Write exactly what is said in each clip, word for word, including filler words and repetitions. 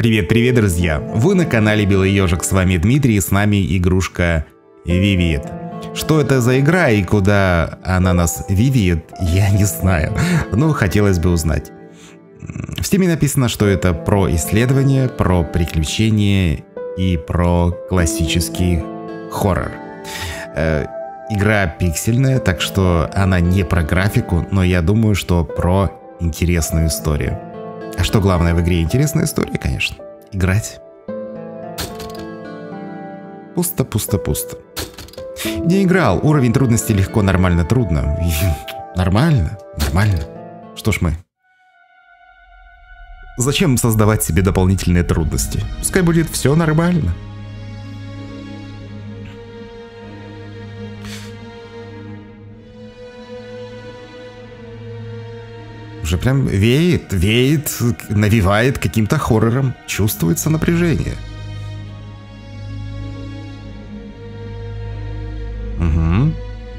Привет-привет, друзья! Вы на канале Белый Ежик, с вами Дмитрий, и с нами игрушка Вивиет. Что это за игра и куда она нас вивиет, я не знаю, но хотелось бы узнать. В стиме написано, что это про исследование, про приключения и про классический хоррор. Э, игра пиксельная, так что она не про графику, но я думаю, что про интересную историю. А что главное в игре? Интересная история, конечно. Играть. Пусто, пусто, пусто. Не играл. Уровень трудности легко, нормально, трудно. Нормально, нормально. Что ж мы? Зачем создавать себе дополнительные трудности? Пускай будет все нормально. Уже прям веет, веет, навевает каким-то хоррором. Чувствуется напряжение. Угу.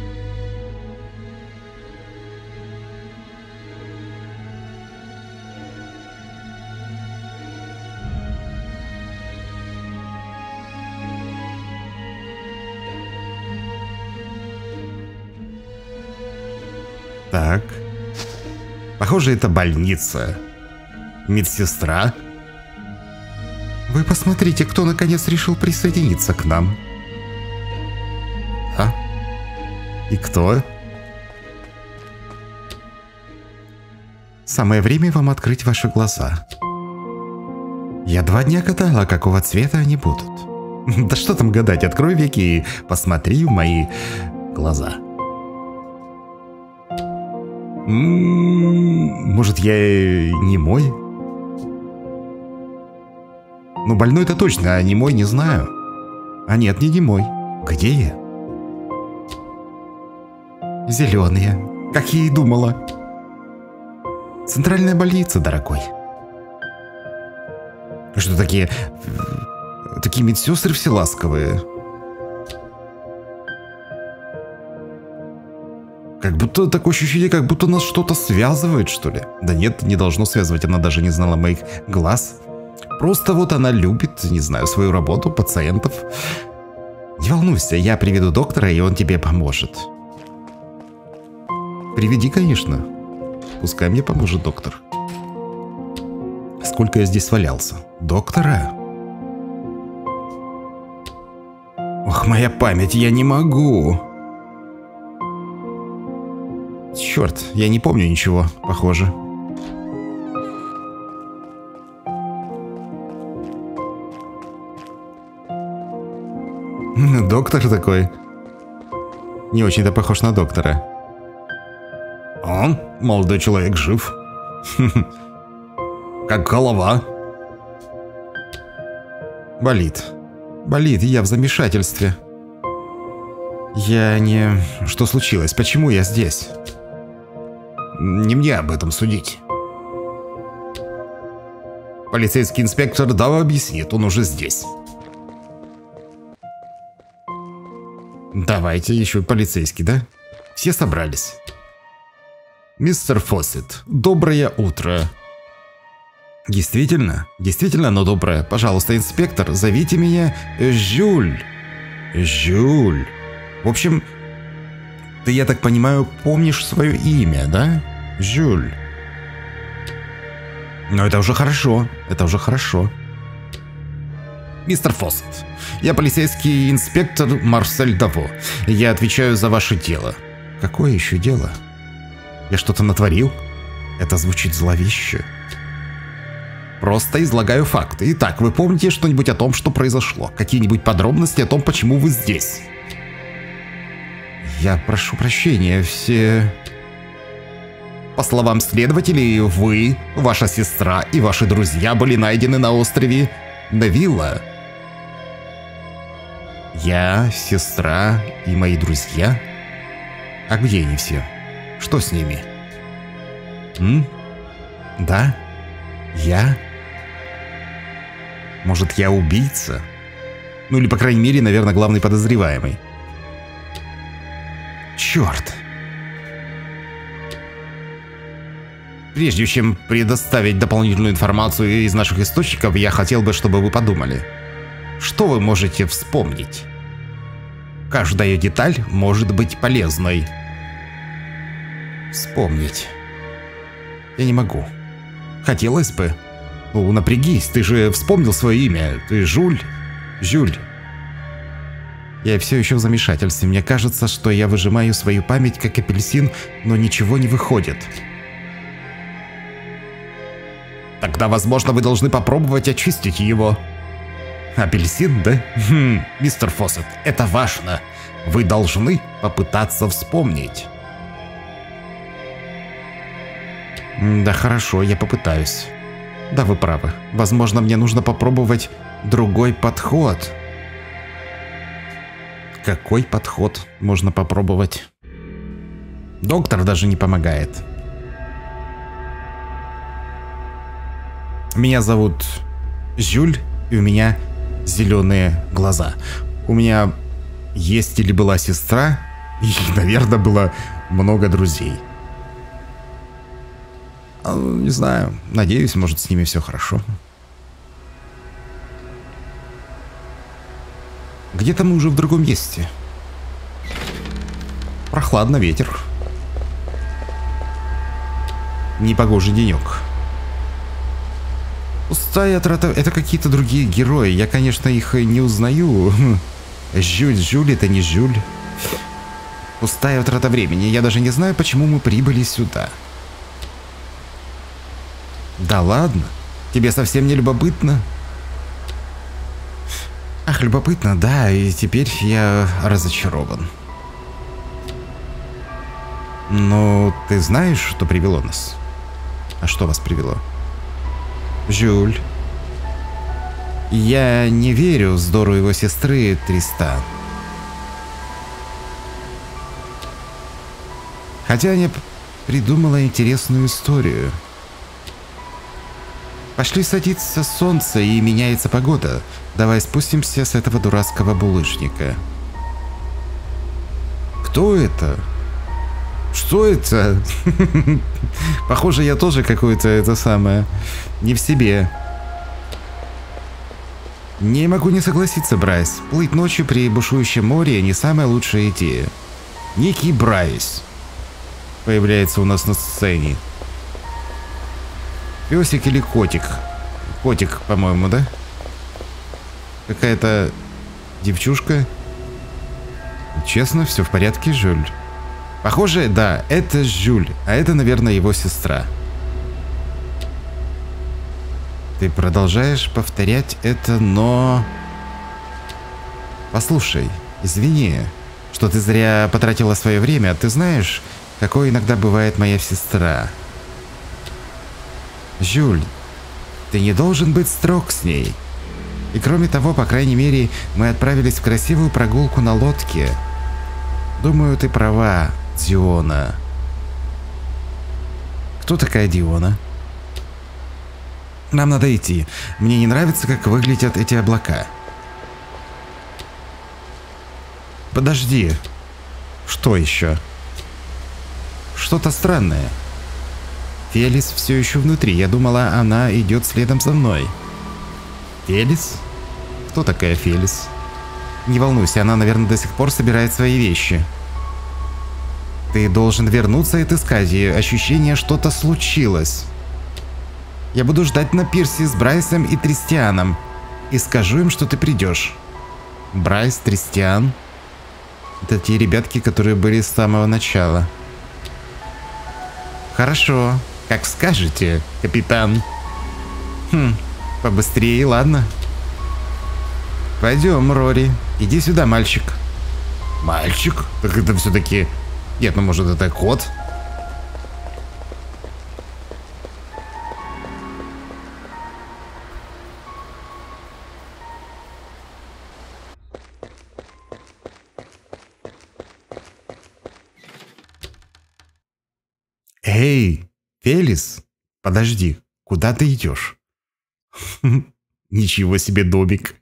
Так. Похоже, это больница. Медсестра. Вы посмотрите, кто наконец решил присоединиться к нам. А? И кто? Самое время вам открыть ваши глаза. Я два дня гадала, какого цвета они будут. Да что там гадать, открой веки и посмотри в мои глаза. М-м-м, может, я не мой? Ну, больной-то точно, а не мой не знаю. А нет, не немой. Где я? Зеленые, как я и думала. Центральная больница, дорогой. Что такие... Такие медсестры все ласковые. Как будто такое ощущение, как будто нас что-то связывает, что ли. Да нет, не должно связывать, она даже не знала моих глаз. Просто вот она любит, не знаю, свою работу, пациентов. Не волнуйся, я приведу доктора, и он тебе поможет. Приведи, конечно. Пускай мне поможет доктор. Сколько я здесь валялся? Доктора? Ох, моя память, я не могу. Черт, я не помню ничего, похоже. Доктор такой. Не очень-то похож на доктора. Он, молодой человек, жив. Как голова. Болит. Болит, я в замешательстве. Я не... Что случилось? Почему я здесь? Не мне об этом судить. Полицейский инспектор Дава объяснит, он уже здесь. Давайте еще полицейский, да? Все собрались. Мистер Фоссет, доброе утро. Действительно? Действительно, но доброе. Пожалуйста, инспектор, зовите меня Жюль. Жюль. В общем... Ты, я так понимаю, помнишь свое имя, да? Жюль. Но это уже хорошо. Это уже хорошо. Мистер Фоссет, я полицейский инспектор Марсель Даво. Я отвечаю за ваше дело. Какое еще дело? Я что-то натворил? Это звучит зловеще. Просто излагаю факты. Итак, вы помните что-нибудь о том, что произошло? Какие-нибудь подробности о том, почему вы здесь? Я прошу прощения, все... По словам следователей, вы, ваша сестра и ваши друзья были найдены на острове Навилла. Я, сестра и мои друзья? А где они все? Что с ними? М? Да? Я? Может, я убийца? Ну или, по крайней мере, наверное, главный подозреваемый. Черт. Прежде чем предоставить дополнительную информацию из наших источников, я хотел бы, чтобы вы подумали. Что вы можете вспомнить? Каждая деталь может быть полезной. Вспомнить. Я не могу. Хотелось бы. Ну, напрягись, ты же вспомнил свое имя. Ты Жюль. Жюль. Я все еще в замешательстве. Мне кажется, что я выжимаю свою память как апельсин, но ничего не выходит. Тогда, возможно, вы должны попробовать очистить его. Апельсин, да? Хм, мистер Фоссет, это важно. Вы должны попытаться вспомнить. Да хорошо, я попытаюсь. Да, вы правы. Возможно, мне нужно попробовать другой подход. Какой подход можно попробовать? Доктор даже не помогает. Меня зовут Жюль, и у меня зеленые глаза. У меня есть или была сестра, и, наверное, было много друзей. Не знаю, надеюсь, может, с ними все хорошо. Где-то мы уже в другом месте. Прохладно, ветер. Непогожий денек. Пустая трата... Это какие-то другие герои. Я, конечно, их не узнаю. Жюль, Жюль, это не Жюль. Пустая трата времени. Я даже не знаю, почему мы прибыли сюда. Да ладно? Тебе совсем не любопытно? Ах, любопытно, да, и теперь я разочарован. Но ты знаешь, что привело нас? А что вас привело? Жюль. Я не верю вздору его сестры Тристан. Хотя Аня придумала интересную историю. Пошли, садится солнце и меняется погода. Давай спустимся с этого дурацкого булыжника. Кто это? Что это? Похоже, я тоже какое-то это самое не в себе. Не могу не согласиться, Брайс. Плыть ночью при бушующем море не самая лучшая идея. Некий Брайс появляется у нас на сцене. Песик или котик? Котик, по-моему, да? Какая-то девчушка. Честно, все в порядке, Жюль. Похоже, да, это Жюль, а это, наверное, его сестра. Ты продолжаешь повторять это, но... Послушай, извини, что ты зря потратила свое время. Ты знаешь, какой иногда бывает моя сестра. Жюль, ты не должен быть строг с ней. И кроме того, по крайней мере, мы отправились в красивую прогулку на лодке. Думаю, ты права, Диона. Кто такая Диона? Нам надо идти. Мне не нравится, как выглядят эти облака. Подожди. Что еще? Что-то странное. Фелис все еще внутри. Я думала, она идет следом за мной. Фелис? Кто такая Фелис? Не волнуйся, она, наверное, до сих пор собирает свои вещи. Ты должен вернуться и отыскать ее. Ощущение, что-то случилось. Я буду ждать на пирсе с Брайсом и Тристианом. И скажу им, что ты придешь. Брайс, Тристиан. Это те ребятки, которые были с самого начала. Хорошо. Как скажете, капитан. Хм, побыстрее, ладно? Пойдем, Рори. Иди сюда, мальчик. Мальчик? Так это все-таки... Нет, ну может это кот? Эй, Фелис, подожди, куда ты идешь? Ничего себе домик.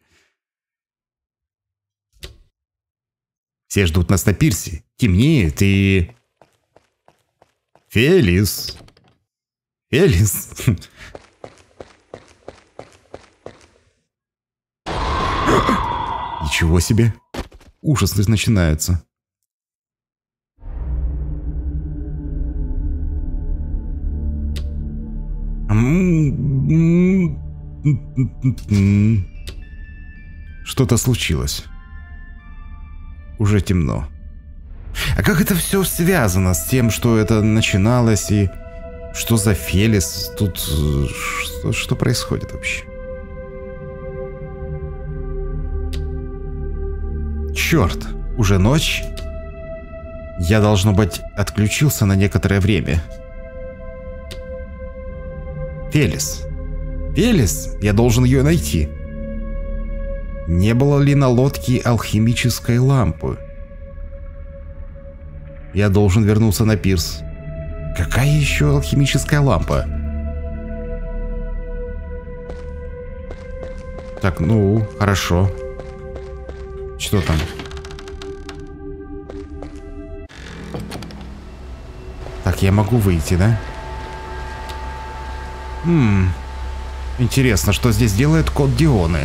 Все ждут нас на пирсе. Темнеет и... Фелис. Элис. Ничего себе. Ужас начинается. Что-то случилось. Уже темно. А как это все связано с тем, что это начиналось, и что за Фелис? Тут что, что происходит вообще? Черт, уже ночь? Я, должно быть, отключился на некоторое время. Фелис. Фелис? Я должен ее найти. Не было ли на лодке алхимической лампы? Я должен вернуться на пирс. Какая еще алхимическая лампа? Так, ну, хорошо. Что там? Так, я могу выйти, да? Хм. Интересно, что здесь делает кот Дионы?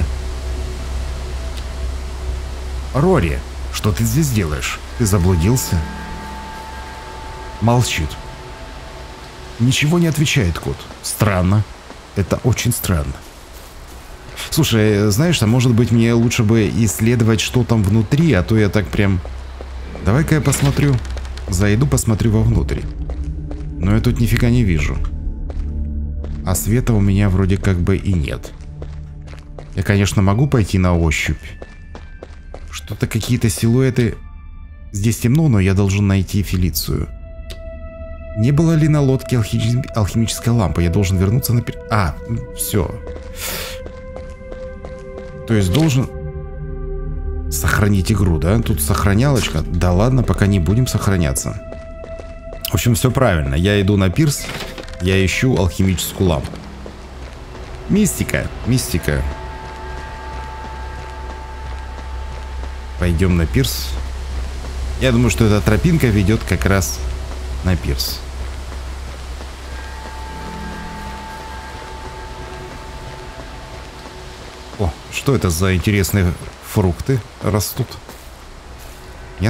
Рори, что ты здесь делаешь? Ты заблудился? Молчит. Ничего не отвечает кот. Странно. Это очень странно. Слушай, знаешь, а может быть мне лучше бы исследовать, что там внутри, а то я так прям... Давай-ка я посмотрю. Зайду, посмотрю вовнутрь. Но я тут нифига не вижу. А света у меня вроде как бы и нет. Я, конечно, могу пойти на ощупь. Что-то какие-то силуэты... Здесь темно, но я должен найти Фелицию. Не было ли на лодке алхи... алхимической лампы? Я должен вернуться на... А, все. То есть должен... Сохранить игру, да? Тут сохранялочка. Да ладно, пока не будем сохраняться. В общем, все правильно. Я иду на пирс. Я ищу алхимическую лампу. Мистика. Мистика. Пойдем на пирс. Я думаю, что эта тропинка ведет как раз на пирс. О, что это за интересные фрукты растут? Нет?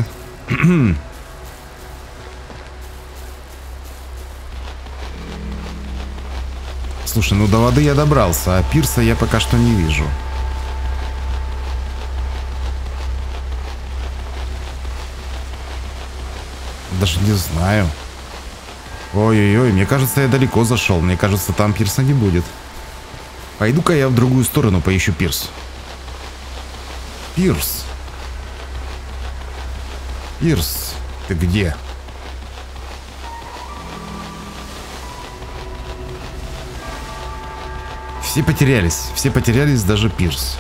Слушай, ну до воды я добрался, а пирса я пока что не вижу. Даже не знаю. Ой-ой-ой, мне кажется, я далеко зашел. Мне кажется, там пирса не будет. Пойду-ка я в другую сторону поищу пирс. Пирс. Пирс, ты где? Все потерялись. Все потерялись, даже пирс.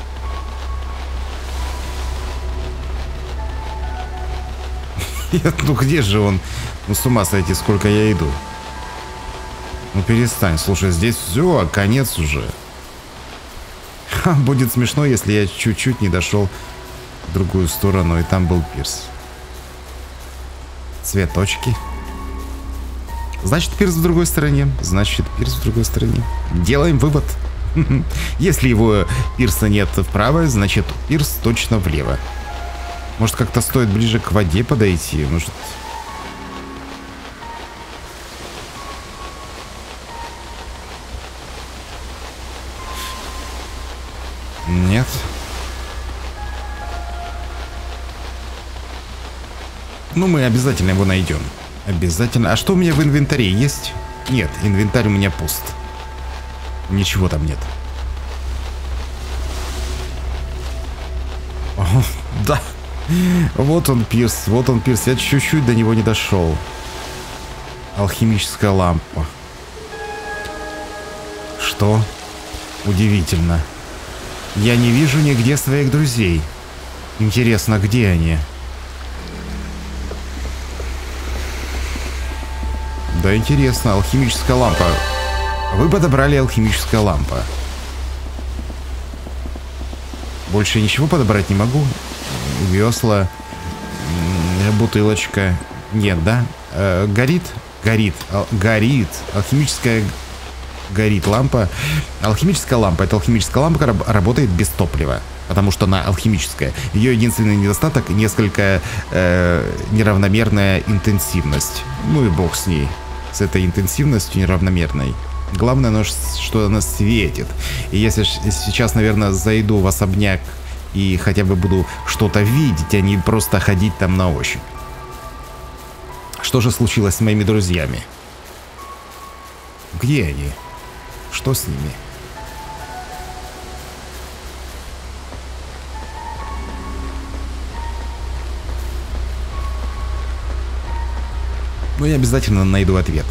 Ну где же он? Ну с ума сойти, сколько я иду. Ну перестань, слушай, здесь все, конец уже. Ха, будет смешно, если я чуть-чуть не дошел в другую сторону, и там был пирс. Цветочки. Значит, пирс в другой стороне. Значит, пирс в другой стороне. Делаем вывод. Если его пирса нет вправо, значит пирс точно влево. Может, как-то стоит ближе к воде подойти? Может... Нет. Ну, мы обязательно его найдем. Обязательно. А что у меня в инвентаре есть? Нет, инвентарь у меня пуст. Ничего там нет. О, да. Вот он пирс, вот он пирс. Я чуть-чуть до него не дошел. Алхимическая лампа. Что? Удивительно. Я не вижу нигде своих друзей. Интересно, где они? Да, интересно, алхимическая лампа. Вы подобрали алхимическая лампа. Больше ничего подобрать не могу. Весла, бутылочка. Нет, да? Э, горит? Горит. Ал горит. Алхимическая горит лампа. Алхимическая лампа. Эта алхимическая лампа работает без топлива, потому что она алхимическая. Ее единственный недостаток — несколько э, неравномерная интенсивность. Ну и бог с ней, с этой интенсивностью неравномерной. Главное, что она светит. И если сейчас, наверное, зайду в особняк и хотя бы буду что-то видеть, а не просто ходить там на ощупь. Что же случилось с моими друзьями? Где они? Что с ними? Ну, я обязательно найду ответ.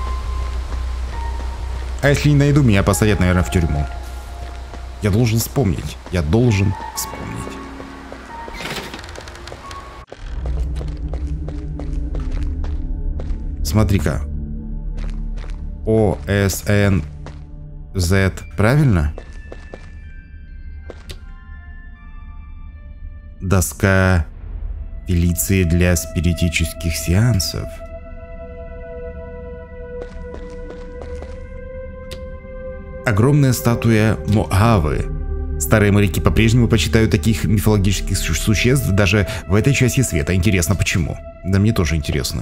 А если не найду, меня посадят, наверное, в тюрьму. Я должен вспомнить. Я должен вспомнить. Смотри-ка. О С Н З, правильно? Доска Фелиции для спиритических сеансов. Огромная статуя Моавы. Старые моряки по-прежнему почитают таких мифологических су существ даже в этой части света. Интересно, почему? Да мне тоже интересно.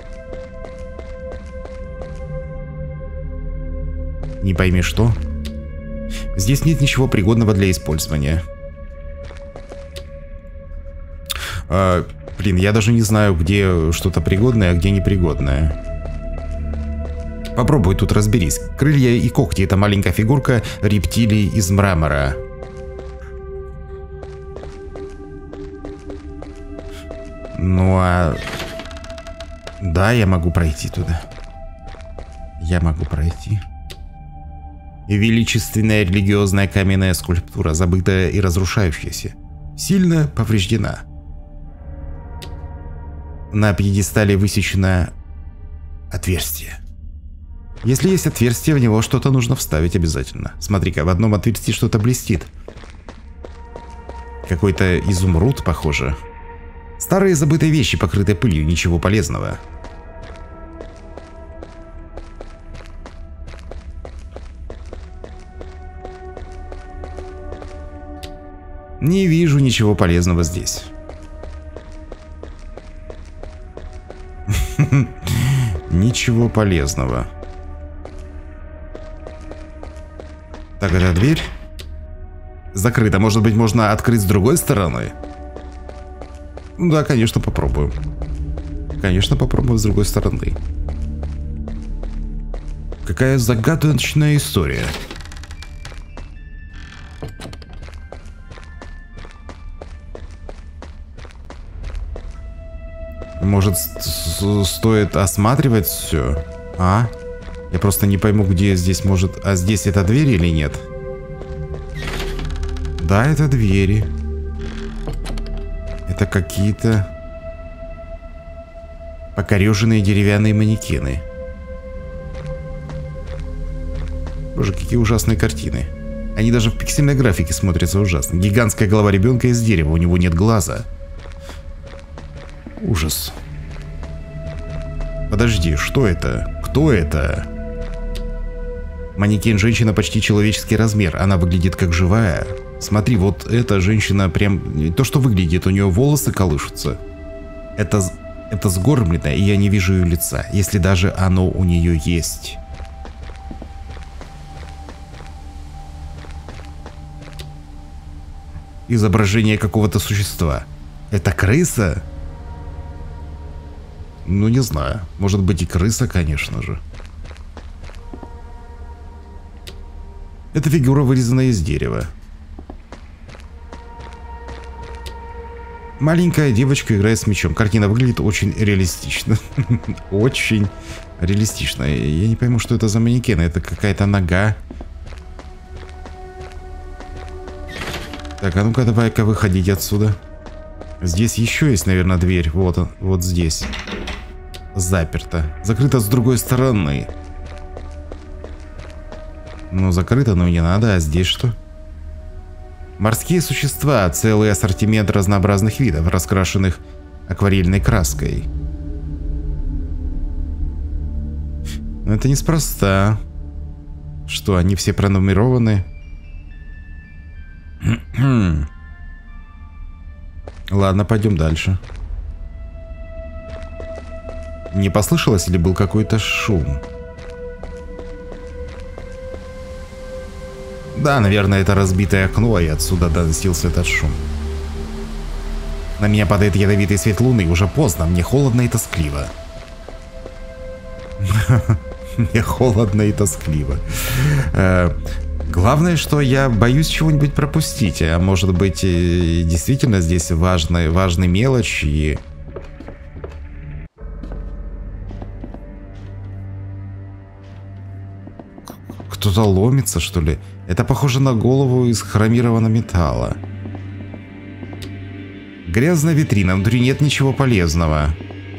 Не пойми что. Здесь нет ничего пригодного для использования. А, блин, я даже не знаю, где что-то пригодное, а где непригодное. Попробуй тут разберись. Крылья и когти — это маленькая фигурка рептилий из мрамора. Ну а... Да, я могу пройти туда. Я могу пройти. Величественная религиозная каменная скульптура, забытая и разрушающаяся, сильно повреждена. На пьедестале высечено отверстие. Если есть отверстие, в него что-то нужно вставить обязательно. Смотри-ка, в одном отверстии что-то блестит. Какой-то изумруд, похоже. Старые забытые вещи, покрытые пылью, ничего полезного. Не вижу ничего полезного здесь. Ничего полезного. Так, эта дверь закрыта. Может быть, можно открыть с другой стороны? Да, конечно, попробуем. Конечно, попробуем с другой стороны. Какая загадочная история. Может, стоит осматривать все? А? Я просто не пойму, где здесь может... А здесь это двери или нет? Да, это двери. Это какие-то покореженные деревянные манекены. Боже, какие ужасные картины. Они даже в пиксельной графике смотрятся ужасно. Гигантская голова ребенка из дерева, у него нет глаза. Ужас. Подожди, что это? Кто это? Манекен женщина почти человеческий размер. Она выглядит как живая. Смотри, вот эта женщина прям... То, что выглядит, у нее волосы колышутся. Это, это сгорблено, и я не вижу ее лица, если даже оно у нее есть. Изображение какого-то существа. Это крыса? Ну, не знаю. Может быть и крыса, конечно же. Эта фигура вырезана из дерева. Маленькая девочка играет с мячом. Картина выглядит очень реалистично. Очень реалистично. Я не пойму, что это за манекен. Это какая-то нога. Так, а ну-ка давай-ка выходить отсюда. Здесь еще есть, наверное, дверь. Вот он, вот здесь. Заперто. Закрыто с другой стороны. Ну, закрыто, но не надо. А здесь что? Морские существа. Целый ассортимент разнообразных видов, раскрашенных акварельной краской. Но это неспроста. Что, они все пронумерованы? Ладно, пойдем дальше. Не послышалось или был какой-то шум? Да, наверное, это разбитое окно, и отсюда доносился этот шум. На меня падает ядовитый свет луны, и уже поздно, мне холодно и тоскливо. Мне холодно и тоскливо. Главное, что я боюсь чего-нибудь пропустить, а может быть, действительно здесь важная, важная мелочь и... Кто-то ломится, что ли? Это похоже на голову из хромированного металла. Грязная витрина, внутри нет ничего полезного.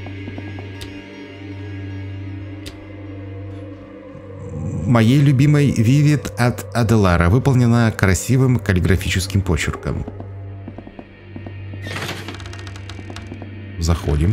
Моей любимой Vivid от Adelara выполнена красивым каллиграфическим почерком. Заходим.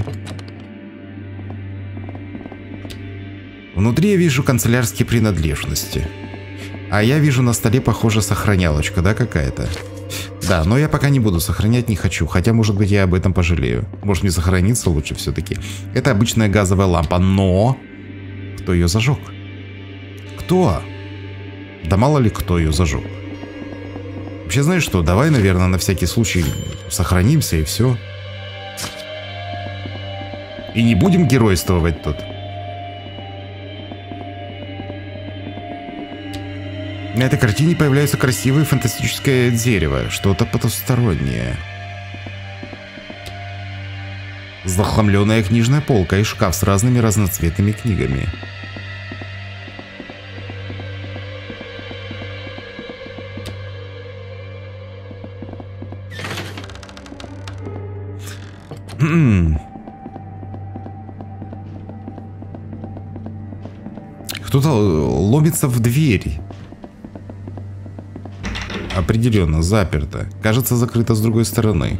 Внутри я вижу канцелярские принадлежности. А я вижу на столе, похоже, сохранялочка, да, какая-то? Да, но я пока не буду сохранять, не хочу. Хотя, может быть, я об этом пожалею. Может, не сохраниться лучше все-таки. Это обычная газовая лампа, но... Кто ее зажег? Кто? Да мало ли кто ее зажег. Вообще, знаешь что, давай, наверное, на всякий случай сохранимся и все. И не будем геройствовать тут. На этой картине появляется красивое фантастическое дерево, что-то потустороннее. Захламленная книжная полка и шкаф с разными разноцветными книгами. Кто-то ломится в дверь. Определенно, заперто. Кажется, закрыто с другой стороны.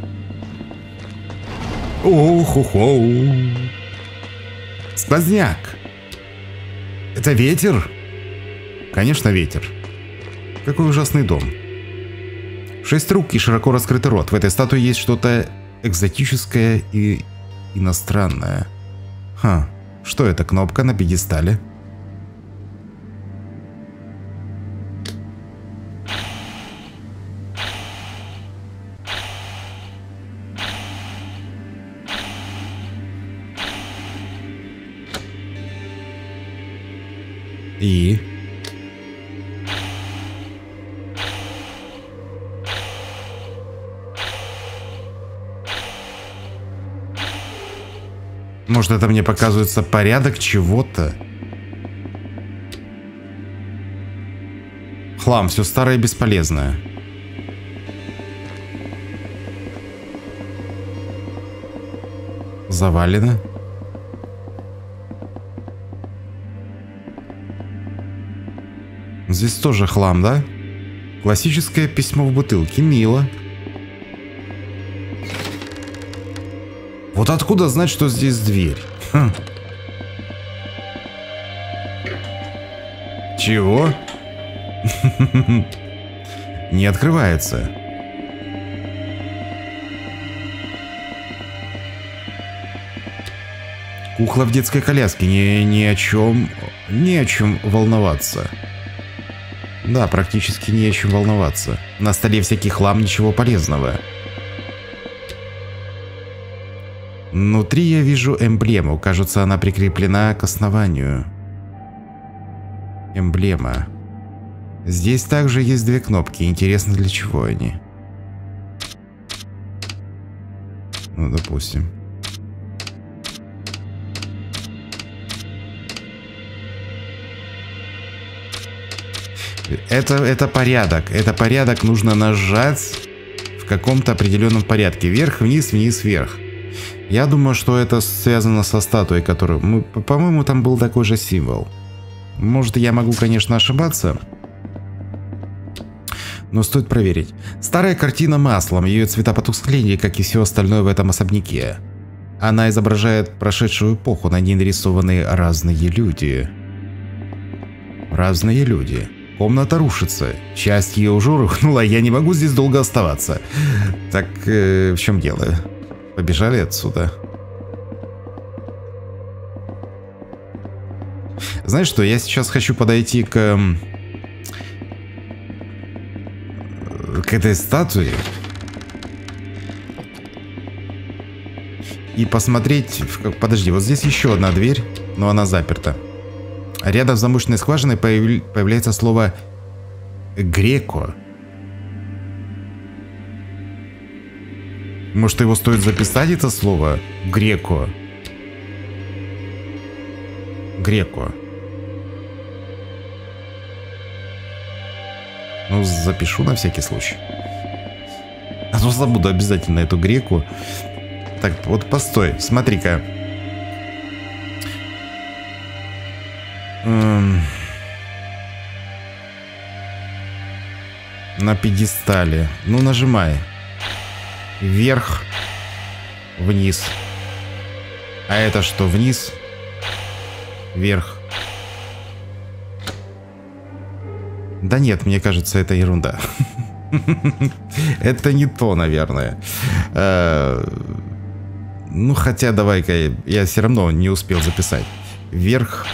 Ох-хо-хо. Сквозняк. Это ветер? Конечно, ветер. Какой ужасный дом. Шесть рук и широко раскрытый рот. В этой статуе есть что-то экзотическое и иностранное. Ха, что это? Кнопка на пьедестале? И... Может, это мне показывается порядок чего-то? Хлам, все старое и бесполезное. Завалено. Здесь тоже хлам, да? Классическое письмо в бутылке. Мило. Вот откуда знать, что здесь дверь? Хм. Чего? Не открывается. Кукла в детской коляске. Ни, ни о чем... Ни о чем волноваться. Да, практически не о чем волноваться. На столе всякий хлам, ничего полезного. Внутри я вижу эмблему. Кажется, она прикреплена к основанию. Эмблема. Здесь также есть две кнопки. Интересно, для чего они? Ну, допустим. Это, это порядок. Это порядок нужно нажать в каком-то определенном порядке. Вверх, вниз, вниз, вверх. Я думаю, что это связано со статуей, которую... Мы, по-моему, там был такой же символ. Может, я могу, конечно, ошибаться. Но стоит проверить. Старая картина маслом. Ее цвета потускнели, как и все остальное в этом особняке. Она изображает прошедшую эпоху. На ней нарисованы разные люди. Разные люди. Комната рушится. Часть ее уже рухнула, я не могу здесь долго оставаться. Так, э, в чем дело? Побежали отсюда. Знаешь что, я сейчас хочу подойти к... к этой статуе. И посмотреть... Подожди, вот здесь еще одна дверь, но она заперта. Рядом с замочной скважиной появ... появляется слово «Греко». Может, его стоит записать, это слово «Греко»? Греко. Ну, запишу на всякий случай. А то забуду обязательно эту греку. Так, вот постой, смотри-ка. Эм... На пьедестале. Ну, нажимай. Вверх. Вниз. А это что, вниз? Вверх. Да нет, мне кажется, это ерунда. Это не то, наверное. Ну, хотя, давай-ка, я все равно не успел записать. Вверх.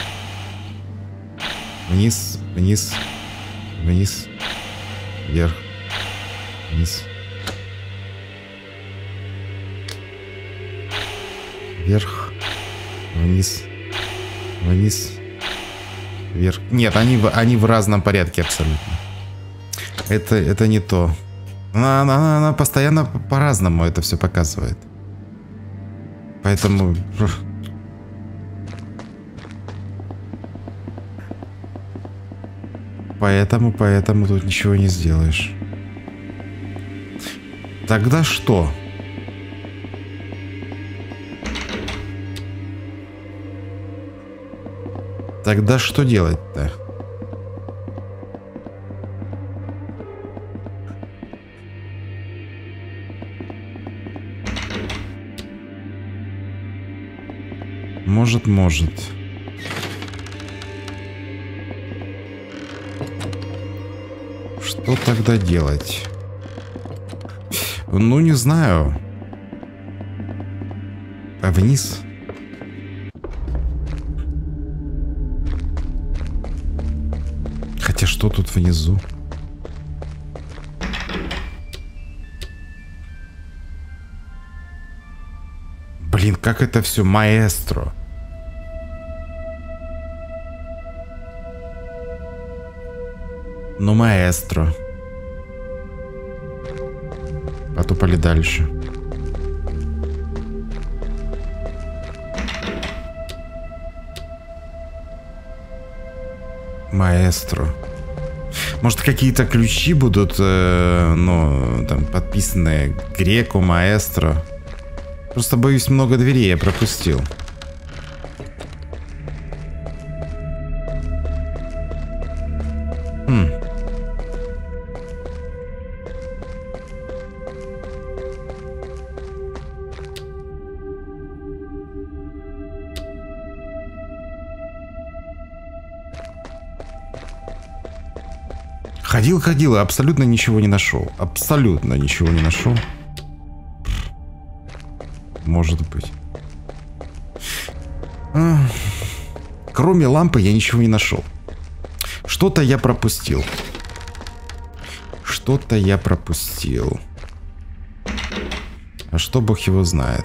Вниз, вниз, вниз, вверх, вниз. Вверх, вниз, вниз, вверх. Нет, они в, они в разном порядке абсолютно. Это, это не то. Она, она, она постоянно по-разному это все показывает. Поэтому... Поэтому, поэтому тут ничего не сделаешь. Тогда что? Тогда что делать-то? Может, может. Что тогда делать? Ну, не знаю. А вниз? Хотя что тут внизу? Блин, как это все маэстро. Ну, маэстро. Потопали дальше. Маэстро. Может, какие-то ключи будут, э, ну, там, подписанные Греко, маэстро. Просто, боюсь, много дверей я пропустил. Хм. Ходил, ходил, и абсолютно ничего не нашел. Абсолютно ничего не нашел. Может быть. Кроме лампы я ничего не нашел. Что-то я пропустил. Что-то я пропустил. А что бог его знает.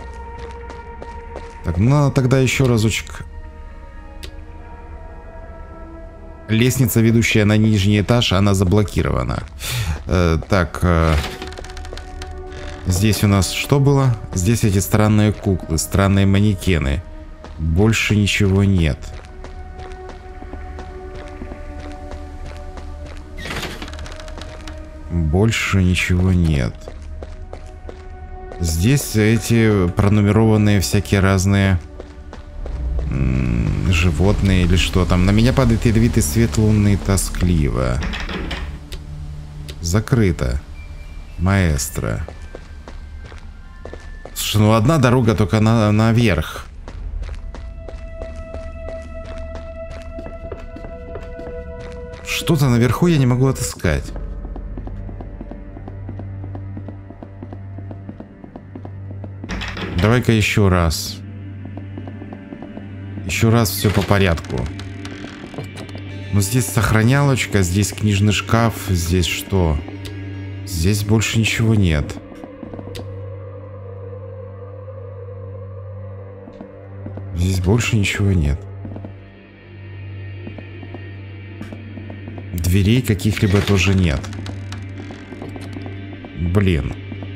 Так, ну тогда еще разочек. Лестница, ведущая на нижний этаж, она заблокирована. Э, так. Э, здесь у нас что было? Здесь эти странные куклы, странные манекены. Больше ничего нет. Больше ничего нет. Здесь эти пронумерованные всякие разные м- животные или что там. На меня падает ядовитый свет лунный тоскливо. Закрыто. Маэстро. Слушай, ну одна дорога только на, наверх. Что что-то наверху я не могу отыскать. Давай-ка еще раз. Еще раз все по порядку. Ну, здесь сохранялочка, здесь книжный шкаф, здесь что? Здесь больше ничего нет. Здесь больше ничего нет. Дверей каких-либо тоже нет. Блин.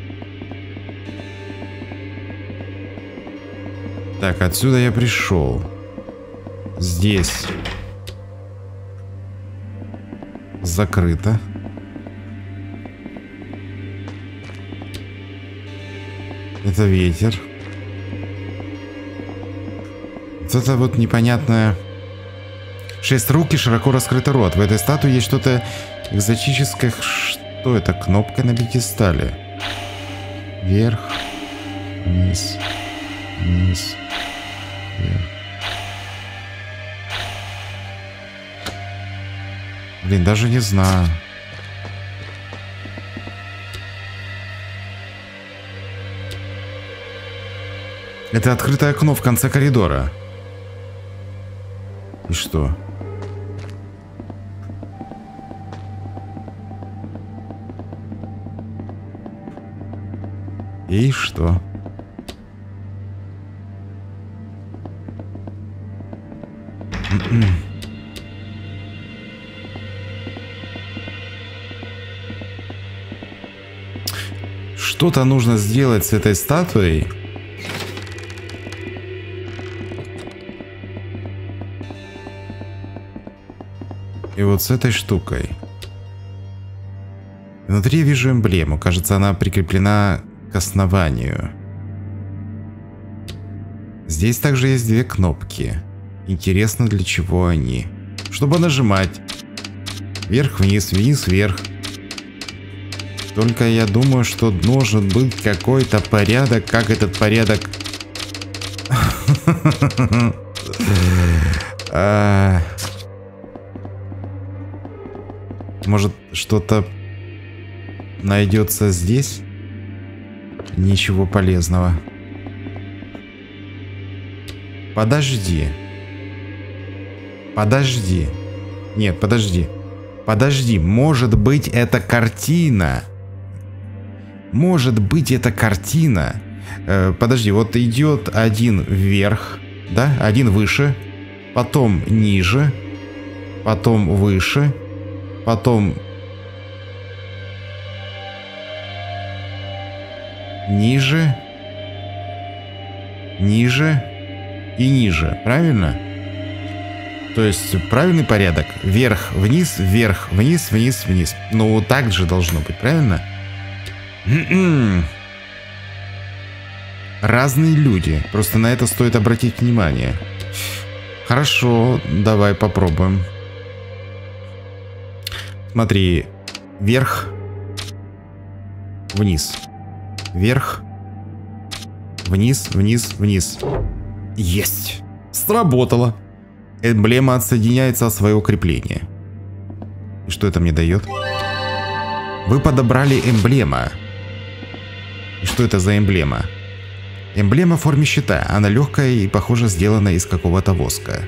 Так, отсюда я пришел. Здесь закрыто. Это ветер. Вот это вот непонятное. Шесть рук и широко раскрытый рот. В этой статуе есть что-то экзотическое. Что это? Кнопка на пьедестале. Вверх, вниз, вниз, вверх. Блин, даже не знаю. Это открытое окно в конце коридора. И что? И что? Что-то нужно сделать с этой статуей. И вот с этой штукой. Внутри я вижу эмблему. Кажется, она прикреплена к основанию. Здесь также есть две кнопки. Интересно, для чего они. Чтобы нажимать. Вверх-вниз, вниз-вверх. Только я думаю, что должен быть какой-то порядок. Как этот порядок... Может, что-то найдется здесь? Ничего полезного. Подожди. Подожди. Нет, подожди. Подожди. Может быть, это картина. Может быть, это картина. Э, подожди, вот идет один вверх, да? Один выше. Потом ниже. Потом выше. Потом ниже, ниже и ниже, правильно? То есть правильный порядок. Вверх, вниз, вверх, вниз, вниз, вниз. Ну, так же должно быть, правильно? Разные люди. Просто на это стоит обратить внимание. Хорошо, давай попробуем. Смотри, вверх, вниз, вверх, вниз, вниз, вниз. Есть! Сработало! Эмблема отсоединяется от своего крепления. И что это мне дает? Вы подобрали эмблема. И что это за эмблема? Эмблема в форме щита. Она легкая и, похоже, сделана из какого-то воска.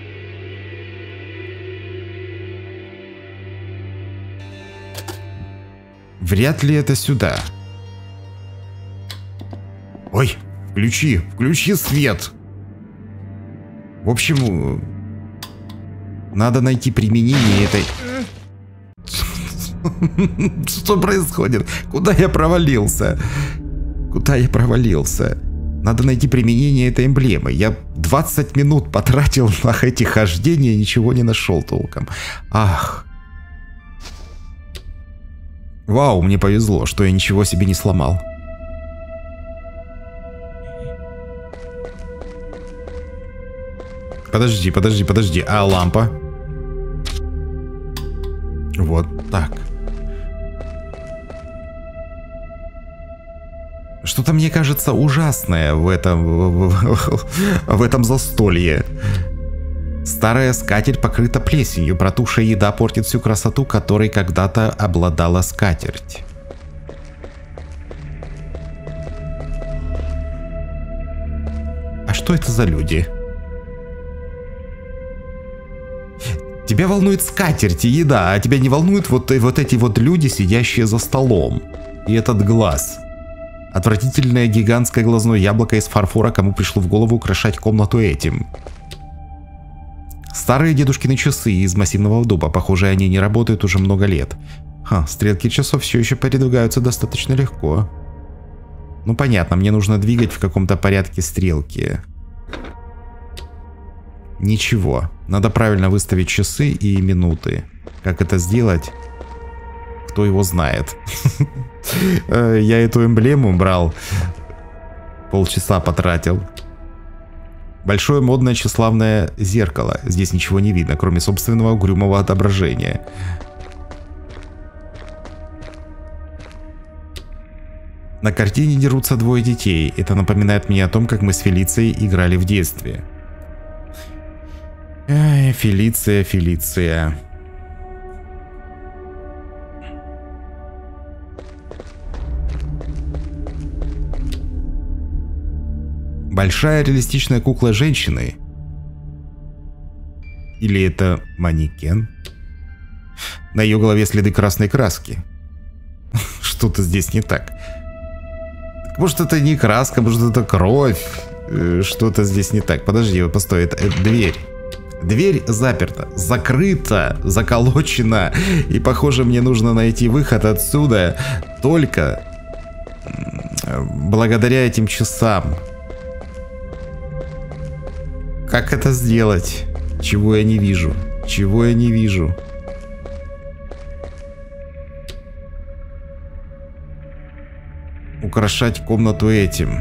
Вряд ли это сюда. Ой, включи, включи свет. В общем, надо найти применение этой... Что происходит? Куда я провалился? Куда я провалился? Надо найти применение этой эмблемы. Я двадцать минут потратил на эти хождения и ничего не нашел толком. Ах. Вау, мне повезло, что я ничего себе не сломал. Подожди, подожди, подожди. А лампа? Вот так. Что-то мне кажется ужасное в этом, в, в, в этом застолье. Старая скатерть покрыта плесенью, протухшая еда портит всю красоту, которой когда-то обладала скатерть. А что это за люди? Тебя волнует скатерть и еда, а тебя не волнуют вот, вот эти вот люди, сидящие за столом. И этот глаз. Отвратительное гигантское глазное яблоко из фарфора, кому пришло в голову украшать комнату этим. Старые дедушкины часы из массивного дуба, похоже, они не работают уже много лет. Ха, стрелки часов все еще передвигаются достаточно легко. Ну понятно, мне нужно двигать в каком-то порядке стрелки. Ничего, надо правильно выставить часы и минуты. Как это сделать? Кто его знает. Я эту эмблему брал. Полчаса потратил. Большое модное тщеславное зеркало. Здесь ничего не видно, кроме собственного угрюмого отображения. На картине дерутся двое детей. Это напоминает мне о том, как мы с Фелицией играли в детстве. Эй, Фелиция, Фелиция. Большая реалистичная кукла женщины. Или это манекен? На ее голове следы красной краски. Что-то здесь не так. Может, это не краска, может, это кровь. Что-то здесь не так. Подожди, вот постой, это, это дверь. Дверь заперта, закрыта, заколочена. И, похоже, мне нужно найти выход отсюда только благодаря этим часам. Как это сделать? Чего я не вижу? Чего я не вижу? Украшать комнату этим.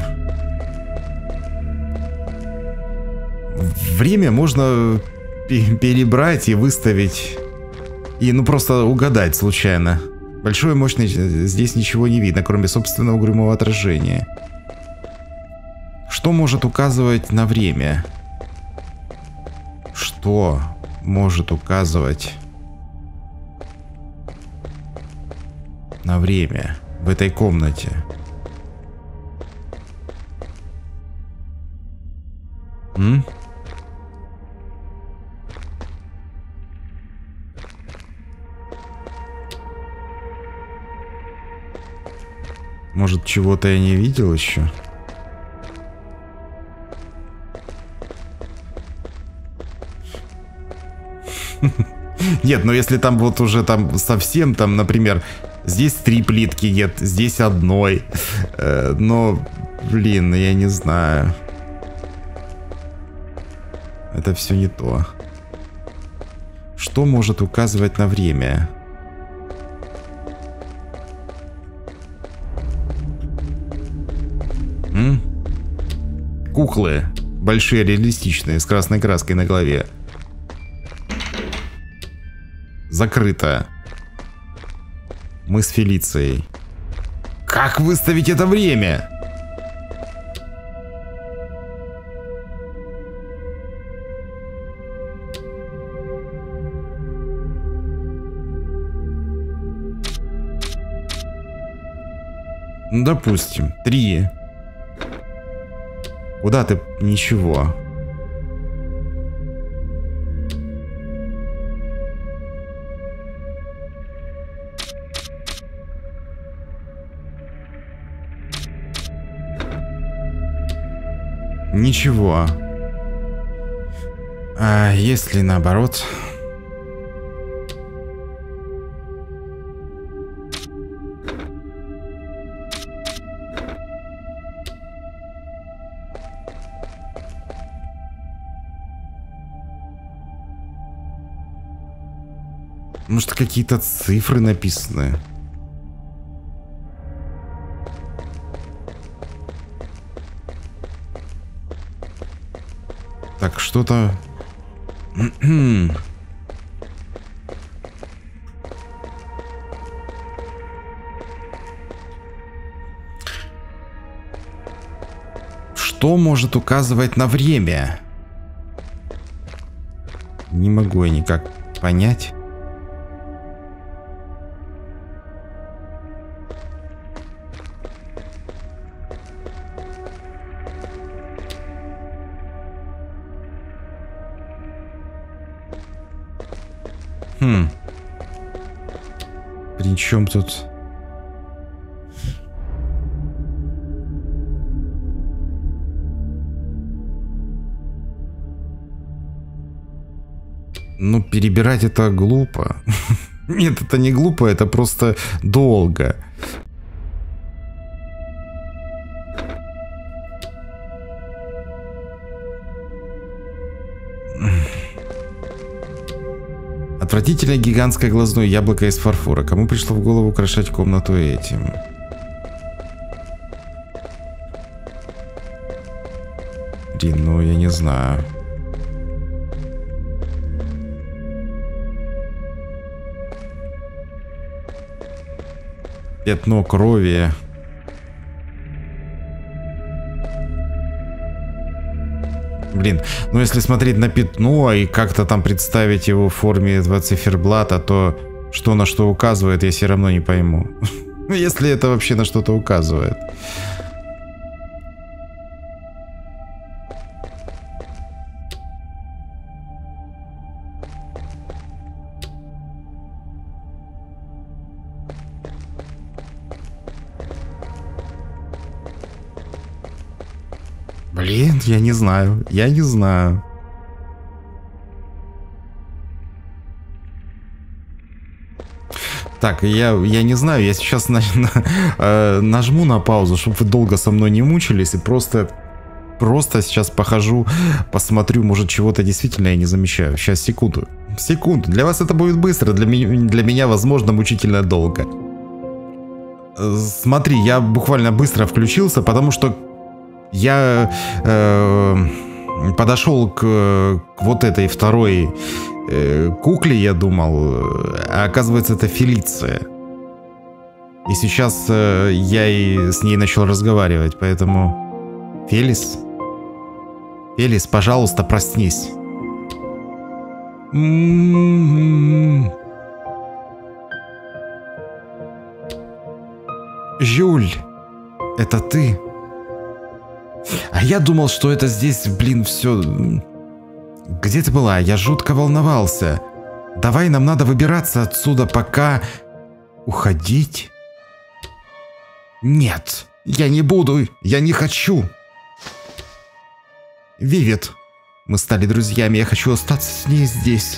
Время можно перебрать и выставить. И ну просто угадать случайно. Большой и мощный, здесь ничего не видно, кроме собственного угрюмого отражения. Что может указывать на время? Что может указывать на время в этой комнате? М? Может, чего-то я не видел еще? Нет, но если там вот уже там совсем там, например, здесь три плитки нет, здесь одной. Э, но, блин, я не знаю. Это все не то. Что может указывать на время? М? Куклы. Большие, реалистичные, с красной краской на голове. Закрыто. Мы с Фелицией. Как выставить это время? Ну, допустим, три. Куда ты? Ничего. Ничего. А если наоборот? Может, какие-то цифры написаны? Так, что-то... Что может указывать на время? Не могу я никак понять. Хм. При чем тут... Ну, перебирать это глупо. Нет, это не глупо, это просто долго. Отвратительное гигантское глазное яблоко из фарфора. Кому пришло в голову украшать комнату этим? Блин, ну я не знаю. Пятно крови. Блин, ну если смотреть на пятно и как-то там представить его в форме этого циферблата, то что на что указывает, я все равно не пойму. Если это вообще на что-то указывает. Блин, я не знаю, я не знаю. Так, я, я не знаю, я сейчас на, на, э, нажму на паузу, чтобы вы долго со мной не мучились, и просто, просто сейчас похожу, посмотрю, может чего-то действительно я не замечаю. Сейчас, секунду, секунду, для вас это будет быстро, для меня, для меня возможно, мучительно долго. Смотри, я буквально быстро включился, потому что я э, подошел к, к вот этой второй э, кукле, я думал, а оказывается это Фелиция. И сейчас э, я и с ней начал разговаривать, поэтому... Фелис? Фелис, пожалуйста, проснись. М-м-м. Жюль, это ты? А я думал, что это здесь, блин, все... Где ты была? Я жутко волновался. Давай, нам надо выбираться отсюда, пока... Уходить? Нет, я не буду, я не хочу. Вивет, мы стали друзьями, я хочу остаться с ней здесь.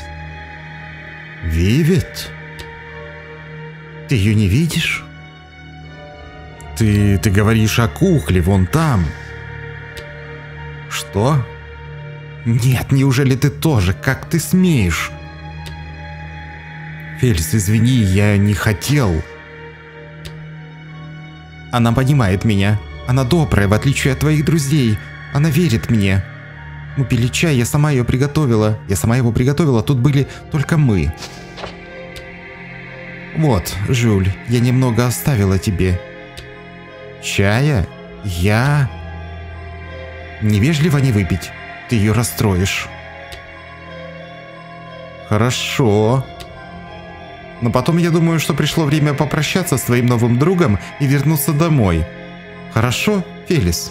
Вивет? Ты ее не видишь? Ты, ты говоришь о кукле, вон там. Что? Нет, неужели ты тоже? Как ты смеешь? Фелис, извини, я не хотел. Она понимает меня. Она добрая, в отличие от твоих друзей. Она верит мне. Мы пили чай, я сама ее приготовила. Я сама его приготовила, тут были только мы. Вот, Жюль, я немного оставила тебе. Чая? Я... Невежливо не выпить. Ты ее расстроишь. Хорошо. Но потом я думаю, что пришло время попрощаться с твоим новым другом и вернуться домой. Хорошо, Фелис?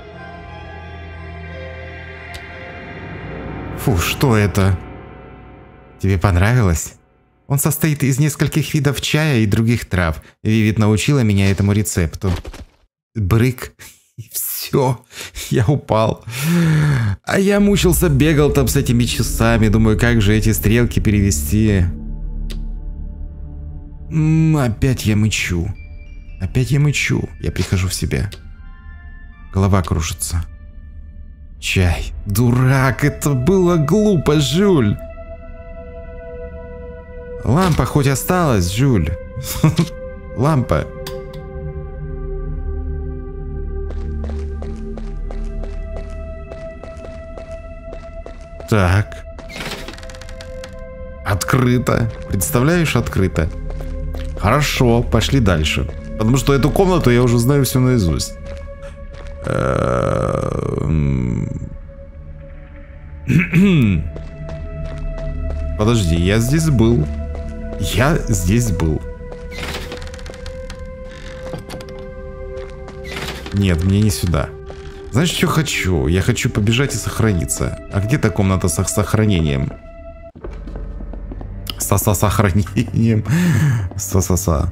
Фу, что это? Тебе понравилось? Он состоит из нескольких видов чая и других трав. Вивит научила меня этому рецепту. Брык. И все, я упал. А я мучился, бегал там с этими часами. Думаю, как же эти стрелки перевести. М-м, опять я мычу. Опять я мычу. Я прихожу в себя. Голова кружится. Чай. Дурак, это было глупо, Жюль. Лампа хоть осталась, Жюль? Лампа. Так. Открыто. Представляешь, открыто. Хорошо, пошли дальше. Потому что эту комнату я уже знаю все наизусть. Подожди, я здесь был. Я здесь был. Нет, мне не сюда. Знаешь, что хочу? Я хочу побежать и сохраниться. А где та комната с сохранением? Со-со сохранением. Со-со-со.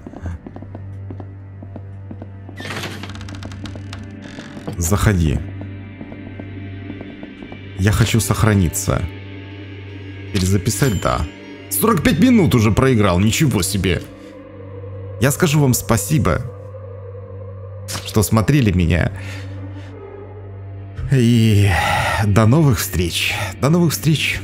Заходи. Я хочу сохраниться. Перезаписать, да. сорок пять минут уже проиграл, ничего себе. Я скажу вам спасибо, что смотрели меня. И до новых встреч. До новых встреч.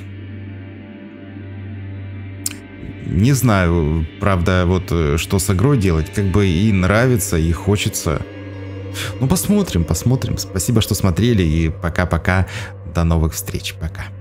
Не знаю, правда, вот что с игрой делать. Как бы и нравится, и хочется. Ну, посмотрим, посмотрим. Спасибо, что смотрели. И пока-пока. До новых встреч. Пока.